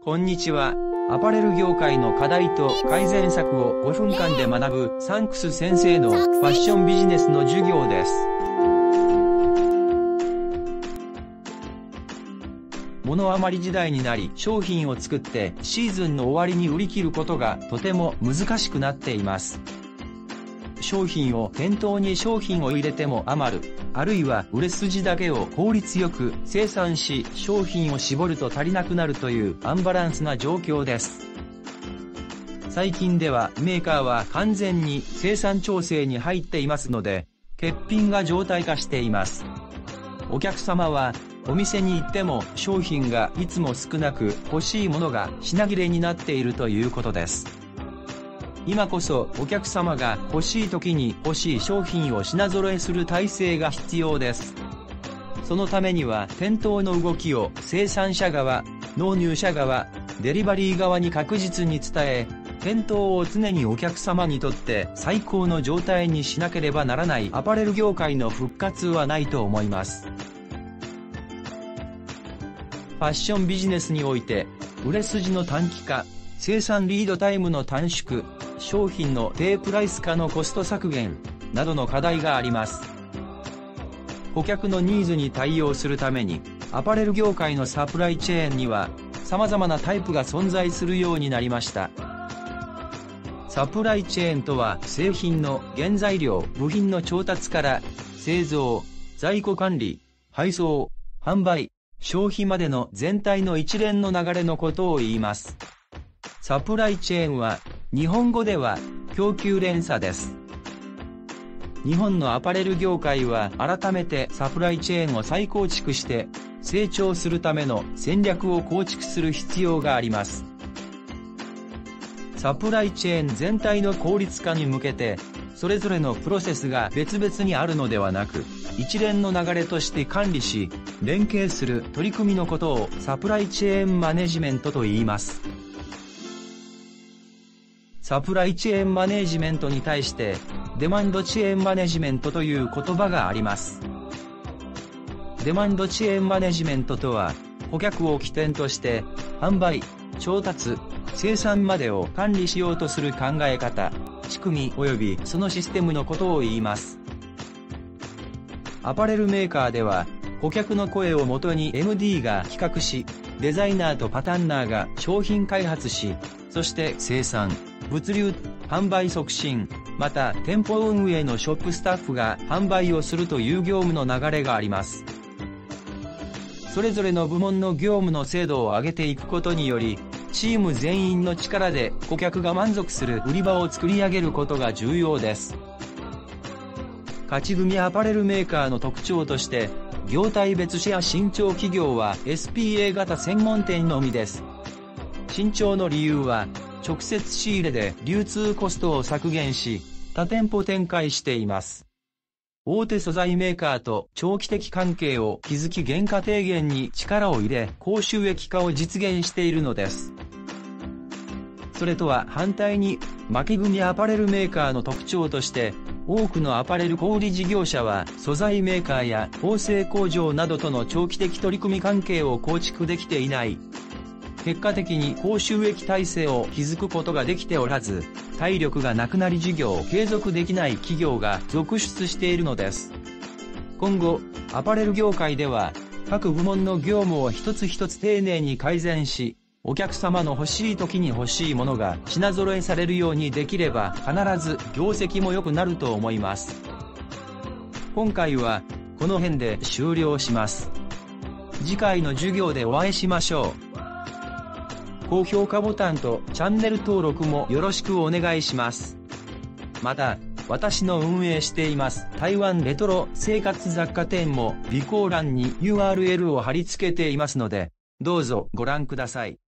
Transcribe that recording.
こんにちは。アパレル業界の課題と改善策を5分間で学ぶサンクス先生のファッションビジネスの授業です。物余り時代になり、商品を作ってシーズンの終わりに売り切ることがとても難しくなっています。商品を店頭に商品を入れても余る、あるいは売れ筋だけを効率よく生産し商品を絞ると足りなくなるというアンバランスな状況です。最近ではメーカーは完全に生産調整に入っていますので、欠品が常態化しています。お客様はお店に行っても商品がいつも少なく欲しいものが品切れになっているということです。今こそお客様が欲しい時に欲しい商品を品揃えする体制が必要です。そのためには店頭の動きを生産者側、納入者側、デリバリー側に確実に伝え、店頭を常にお客様にとって最高の状態にしなければならないアパレル業界の復活はないと思います。ファッションビジネスにおいて、売れ筋の短期化、生産リードタイムの短縮、商品の低プライス化のコスト削減などの課題があります。顧客のニーズに対応するために、アパレル業界のサプライチェーンには様々なタイプが存在するようになりました。サプライチェーンとは製品の原材料・部品の調達から製造、在庫管理、配送、販売、消費までの全体の一連の流れのことを言います。サプライチェーンは日本語では供給連鎖です。日本のアパレル業界は改めてサプライチェーンを再構築して成長するための戦略を構築する必要があります。サプライチェーン全体の効率化に向けてそれぞれのプロセスが別々にあるのではなく、一連の流れとして管理し連携する取り組みのことをサプライチェーンマネジメントと言います。サプライチェーンマネジメントに対してデマンドチェーンマネジメントという言葉があります。デマンドチェーンマネジメントとは、顧客を起点として販売、調達、生産までを管理しようとする考え方、仕組み及びそのシステムのことを言います。アパレルメーカーでは顧客の声をもとに MD が企画し、デザイナーとパタンナーが商品開発し、そして生産、物流、販売促進、また店舗運営のショップスタッフが販売をするという業務の流れがあります。それぞれの部門の業務の精度を上げていくことにより、チーム全員の力で顧客が満足する売り場を作り上げることが重要です。勝ち組アパレルメーカーの特徴として、業態別シェア慎重企業は SPA 型専門店のみです。慎重の理由は、直接仕入れで流通コストを削減し、多店舗展開しています。大手素材メーカーと長期的関係を築き原価低減に力を入れ、高収益化を実現しているのです。それとは反対に、負け組アパレルメーカーの特徴として、多くのアパレル小売事業者は素材メーカーや縫製工場などとの長期的取り組み関係を構築できていない。結果的に高収益体制を築くことができておらず、体力がなくなり事業を継続できない企業が続出しているのです。今後、アパレル業界では、各部門の業務を一つ一つ丁寧に改善し、お客様の欲しい時に欲しいものが品揃えされるようにできれば必ず業績も良くなると思います。今回はこの辺で終了します。次回の授業でお会いしましょう。高評価ボタンとチャンネル登録もよろしくお願いします。また、私の運営しています台湾レトロ生活雑貨店も備考欄に URL を貼り付けていますので、どうぞご覧ください。